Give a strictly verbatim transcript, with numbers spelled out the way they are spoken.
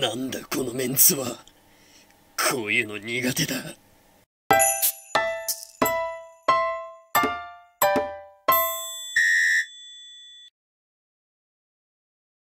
なんだこのメンツは。こういうの苦手だ。